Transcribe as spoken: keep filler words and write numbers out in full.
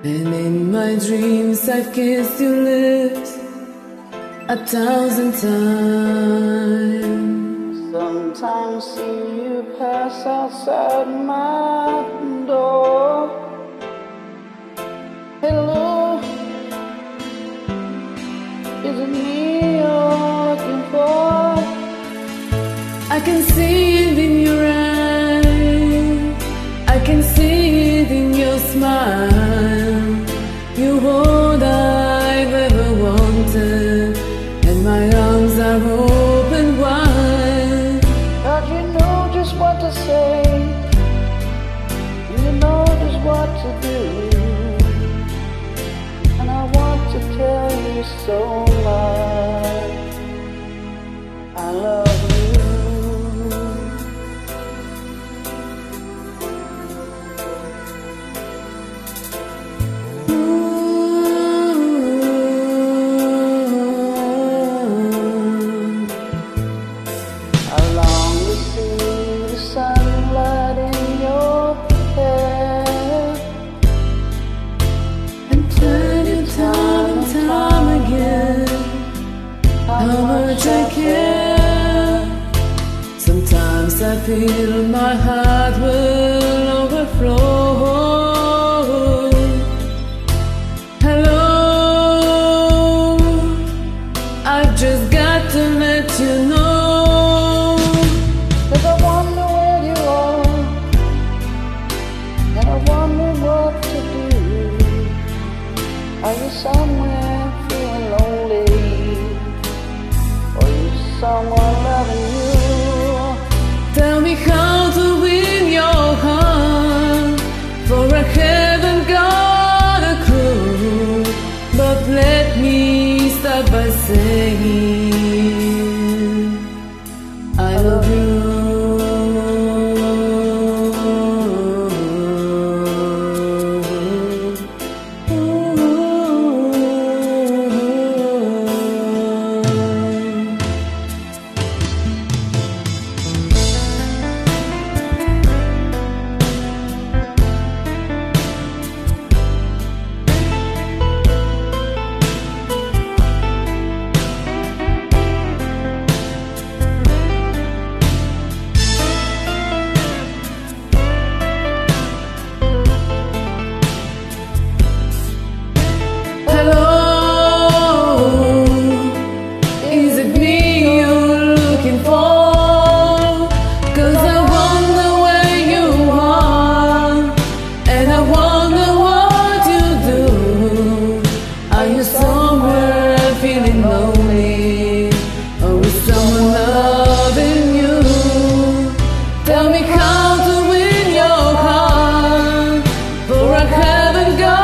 And in my dreams I've kissed your lips a thousand times. Sometimes see you pass outside my door. Hello, is it me you're looking for? I can see it in your eyes, I can see it in your smile. You're all I've ever wanted, and my arms are open wide. God, you know just what to say, you know just what to do, and I want to tell you so much. I love you. Sunlight in your hair, and tell you time and time again how much I care. Sometimes I feel my heart will overflow. Hello, I've just got to let you know. Are you somewhere feeling lonely? Or you someone loving you? Tell me how to win your heart, for I haven't got a clue. But let me start by saying I love you. Tell me how to win your heart, for I haven't got